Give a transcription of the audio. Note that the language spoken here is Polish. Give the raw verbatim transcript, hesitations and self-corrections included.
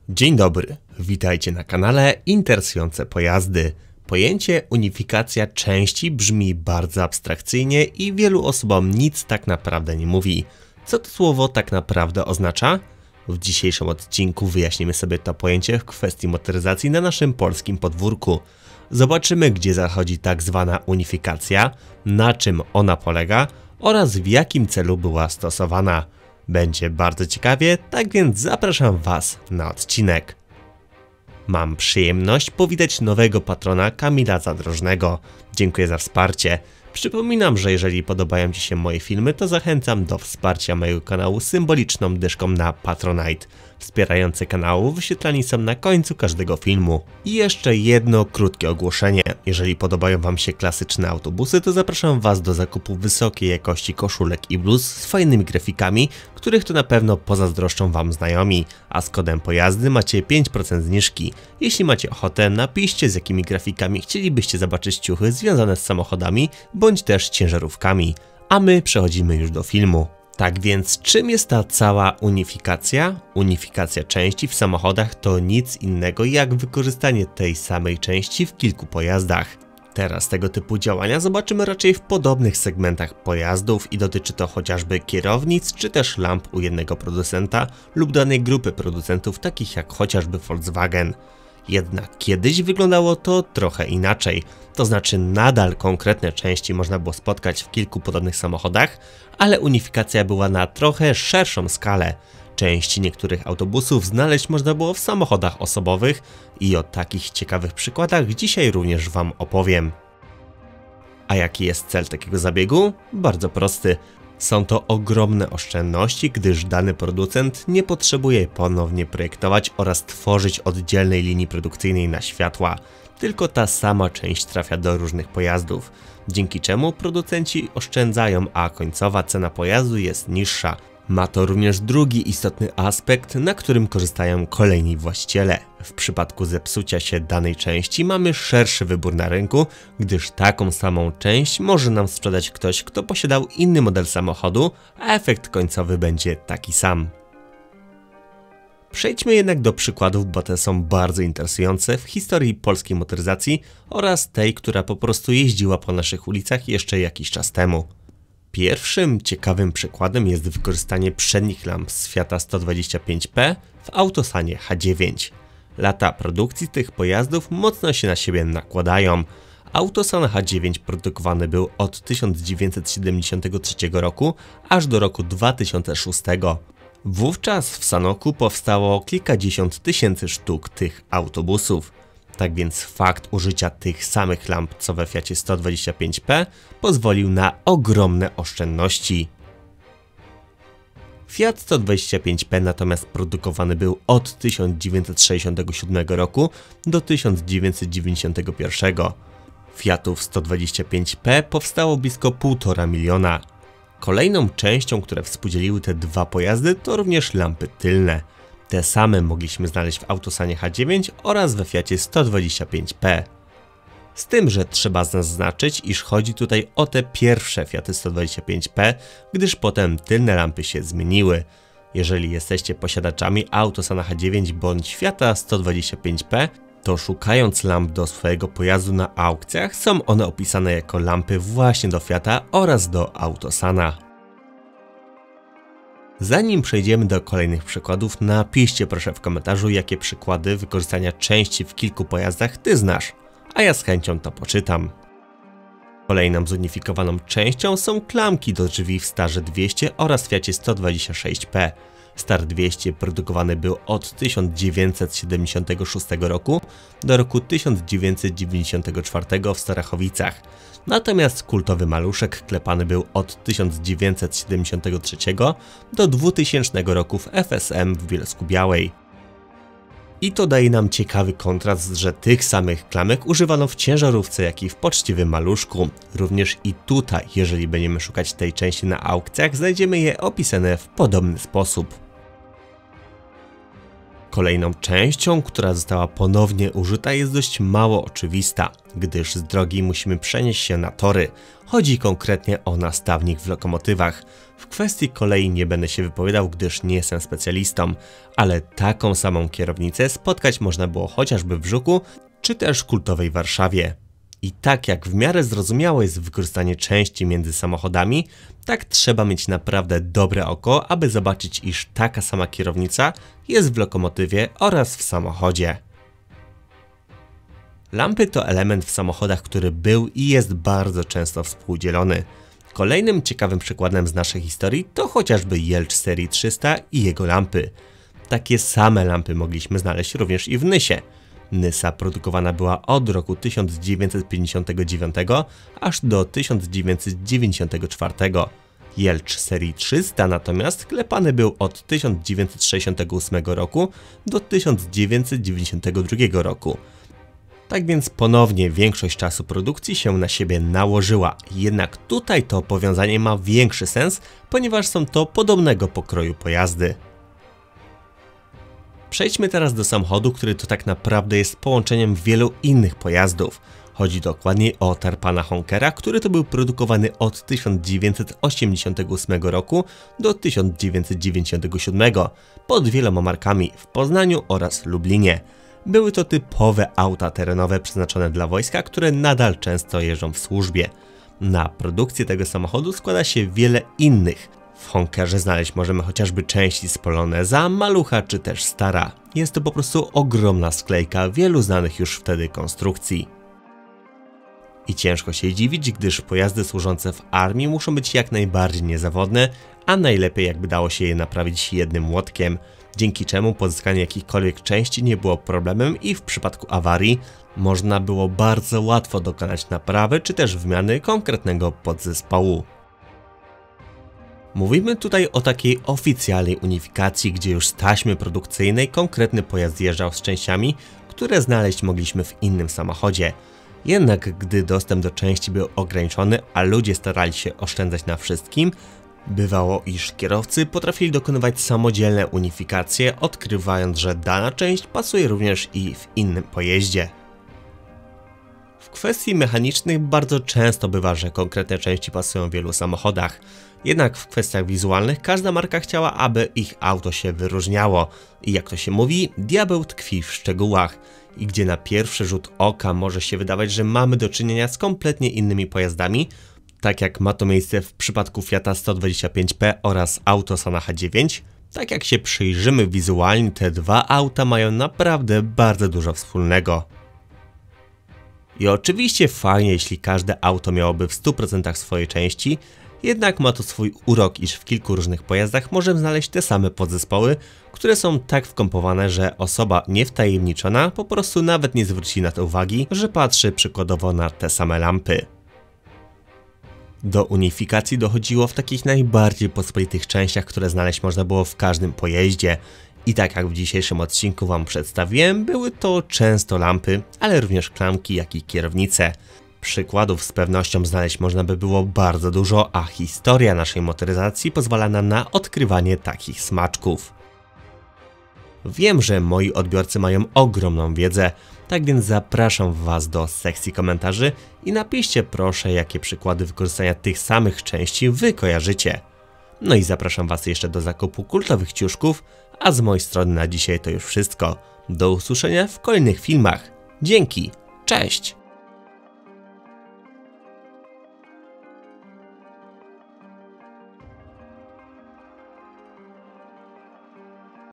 Dzień dobry, witajcie na kanale Interesujące Pojazdy. Pojęcie unifikacja części brzmi bardzo abstrakcyjnie i wielu osobom nic tak naprawdę nie mówi. Co to słowo tak naprawdę oznacza? W dzisiejszym odcinku wyjaśnimy sobie to pojęcie w kwestii motoryzacji na naszym polskim podwórku. Zobaczymy, gdzie zachodzi tak zwana unifikacja, na czym ona polega oraz w jakim celu była stosowana. Będzie bardzo ciekawie, tak więc zapraszam Was na odcinek. Mam przyjemność powitać nowego patrona Kamila Zadrożnego. Dziękuję za wsparcie. Przypominam, że jeżeli podobają Ci się moje filmy, to zachęcam do wsparcia mojego kanału symboliczną dyszką na Patronite. Wspierający kanału wyświetlani są na końcu każdego filmu. I jeszcze jedno krótkie ogłoszenie. Jeżeli podobają Wam się klasyczne autobusy, to zapraszam Was do zakupu wysokiej jakości koszulek i bluz z fajnymi grafikami, których to na pewno pozazdroszczą Wam znajomi. A z kodem pojazdy macie pięć procent zniżki. Jeśli macie ochotę, napiszcie, z jakimi grafikami chcielibyście zobaczyć ciuchy związane z samochodami bądź też ciężarówkami. A my przechodzimy już do filmu. Tak więc czym jest ta cała unifikacja? Unifikacja części w samochodach to nic innego jak wykorzystanie tej samej części w kilku pojazdach. Teraz tego typu działania zobaczymy raczej w podobnych segmentach pojazdów i dotyczy to chociażby kierownic czy też lamp u jednego producenta lub danej grupy producentów takich jak chociażby Volkswagen. Jednak kiedyś wyglądało to trochę inaczej, to znaczy nadal konkretne części można było spotkać w kilku podobnych samochodach, ale unifikacja była na trochę szerszą skalę. Części niektórych autobusów znaleźć można było w samochodach osobowych i o takich ciekawych przykładach dzisiaj również Wam opowiem. A jaki jest cel takiego zabiegu? Bardzo prosty. Są to ogromne oszczędności, gdyż dany producent nie potrzebuje ponownie projektować oraz tworzyć oddzielnej linii produkcyjnej na światła, tylko ta sama część trafia do różnych pojazdów, dzięki czemu producenci oszczędzają, a końcowa cena pojazdu jest niższa. Ma to również drugi istotny aspekt, na którym korzystają kolejni właściciele. W przypadku zepsucia się danej części mamy szerszy wybór na rynku, gdyż taką samą część może nam sprzedać ktoś, kto posiadał inny model samochodu, a efekt końcowy będzie taki sam. Przejdźmy jednak do przykładów, bo te są bardzo interesujące w historii polskiej motoryzacji oraz tej, która po prostu jeździła po naszych ulicach jeszcze jakiś czas temu. Pierwszym ciekawym przykładem jest wykorzystanie przednich lamp z Fiata sto dwadzieścia pięć P w Autosanie H dziewięć. Lata produkcji tych pojazdów mocno się na siebie nakładają. Autosan H dziewięć produkowany był od tysiąc dziewięćset siedemdziesiątego trzeciego roku aż do roku dwa tysiące szóstego. Wówczas w Sanoku powstało kilkadziesiąt tysięcy sztuk tych autobusów. Tak więc fakt użycia tych samych lamp co we Fiacie sto dwadzieścia pięć P pozwolił na ogromne oszczędności. Fiat sto dwadzieścia pięć P natomiast produkowany był od tysiąc dziewięćset sześćdziesiątego siódmego roku do tysiąc dziewięćset dziewięćdziesiątego pierwszego. Fiatów sto dwadzieścia pięć P powstało blisko półtora miliona. Kolejną częścią, które współdzieliły te dwa pojazdy, to również lampy tylne. Te same mogliśmy znaleźć w Autosanie H dziewięć oraz we Fiacie sto dwadzieścia pięć P. Z tym, że trzeba zaznaczyć, iż chodzi tutaj o te pierwsze Fiaty sto dwadzieścia pięć P, gdyż potem tylne lampy się zmieniły. Jeżeli jesteście posiadaczami Autosana H dziewięć bądź Fiata sto dwadzieścia pięć P, to szukając lamp do swojego pojazdu na aukcjach, są one opisane jako lampy właśnie do Fiata oraz do Autosana. Zanim przejdziemy do kolejnych przykładów, napiszcie proszę w komentarzu, jakie przykłady wykorzystania części w kilku pojazdach Ty znasz, a ja z chęcią to poczytam. Kolejną zunifikowaną częścią są klamki do drzwi w Starze dwieście oraz Fiacie sto dwadzieścia sześć P. Star dwieście produkowany był od tysiąc dziewięćset siedemdziesiątego szóstego roku do roku tysiąc dziewięćset dziewięćdziesiątego czwartego w Starachowicach. Natomiast kultowy maluszek klepany był od tysiąc dziewięćset siedemdziesiątego trzeciego do dwutysięcznego roku w F S M w Bielsku-Białej. I to daje nam ciekawy kontrast, że tych samych klamek używano w ciężarówce, jak i w poczciwym maluszku. Również i tutaj, jeżeli będziemy szukać tej części na aukcjach, znajdziemy je opisane w podobny sposób. Kolejną częścią, która została ponownie użyta, jest dość mało oczywista, gdyż z drogi musimy przenieść się na tory. Chodzi konkretnie o nastawnik w lokomotywach. W kwestii kolei nie będę się wypowiadał, gdyż nie jestem specjalistą, ale taką samą kierownicę spotkać można było chociażby w Żuku, czy też kultowej Warszawie. I tak jak w miarę zrozumiałe jest wykorzystanie części między samochodami, tak trzeba mieć naprawdę dobre oko, aby zobaczyć, iż taka sama kierownica jest w lokomotywie oraz w samochodzie. Lampy to element w samochodach, który był i jest bardzo często współdzielony. Kolejnym ciekawym przykładem z naszej historii to chociażby Jelcz serii trzysta i jego lampy. Takie same lampy mogliśmy znaleźć również i w Nysie. Nysa produkowana była od roku tysiąc dziewięćset pięćdziesiątego dziewiątego aż do tysiąc dziewięćset dziewięćdziesiątego czwartego. Jelcz serii trzysta natomiast klepany był od tysiąc dziewięćset sześćdziesiątego ósmego roku do tysiąc dziewięćset dziewięćdziesiątego drugiego roku. Tak więc ponownie większość czasu produkcji się na siebie nałożyła, jednak tutaj to powiązanie ma większy sens, ponieważ są to podobnego pokroju pojazdy. Przejdźmy teraz do samochodu, który to tak naprawdę jest połączeniem wielu innych pojazdów. Chodzi dokładniej o Tarpana Honkera, który to był produkowany od tysiąc dziewięćset osiemdziesiątego ósmego roku do tysiąc dziewięćset dziewięćdziesiątego siódmego pod wieloma markami w Poznaniu oraz Lublinie. Były to typowe auta terenowe przeznaczone dla wojska, które nadal często jeżdżą w służbie. Na produkcję tego samochodu składa się wiele innych. W Honkerze znaleźć możemy chociażby części z Poloneza, Malucha czy też Stara. Jest to po prostu ogromna sklejka wielu znanych już wtedy konstrukcji. I ciężko się dziwić, gdyż pojazdy służące w armii muszą być jak najbardziej niezawodne, a najlepiej jakby dało się je naprawić jednym młotkiem, dzięki czemu pozyskanie jakichkolwiek części nie było problemem i w przypadku awarii można było bardzo łatwo dokonać naprawy czy też wymiany konkretnego podzespołu. Mówimy tutaj o takiej oficjalnej unifikacji, gdzie już z taśmy produkcyjnej konkretny pojazd zjeżdżał z częściami, które znaleźć mogliśmy w innym samochodzie. Jednak gdy dostęp do części był ograniczony, a ludzie starali się oszczędzać na wszystkim, bywało, iż kierowcy potrafili dokonywać samodzielne unifikacje, odkrywając, że dana część pasuje również i w innym pojeździe. W kwestii mechanicznych bardzo często bywa, że konkretne części pasują w wielu samochodach. Jednak w kwestiach wizualnych każda marka chciała, aby ich auto się wyróżniało. I jak to się mówi, diabeł tkwi w szczegółach. I gdzie na pierwszy rzut oka może się wydawać, że mamy do czynienia z kompletnie innymi pojazdami, tak jak ma to miejsce w przypadku Fiata sto dwadzieścia pięć P oraz Autosana H dziewięć, tak jak się przyjrzymy wizualnie, te dwa auta mają naprawdę bardzo dużo wspólnego. I oczywiście fajnie, jeśli każde auto miałoby w stu procentach swoje części, jednak ma to swój urok, iż w kilku różnych pojazdach możemy znaleźć te same podzespoły, które są tak wkompowane, że osoba niewtajemniczona po prostu nawet nie zwróci na to uwagi, że patrzy przykładowo na te same lampy. Do unifikacji dochodziło w takich najbardziej pospolitych częściach, które znaleźć można było w każdym pojeździe. I tak jak w dzisiejszym odcinku wam przedstawiłem, były to często lampy, ale również klamki, jak i kierownice. Przykładów z pewnością znaleźć można by było bardzo dużo, a historia naszej motoryzacji pozwala nam na odkrywanie takich smaczków. Wiem, że moi odbiorcy mają ogromną wiedzę, tak więc zapraszam was do sekcji komentarzy i napiszcie proszę, jakie przykłady wykorzystania tych samych części wy kojarzycie. No i zapraszam was jeszcze do zakupu kultowych ciuszków, a z mojej strony na dzisiaj to już wszystko. Do usłyszenia w kolejnych filmach. Dzięki, cześć!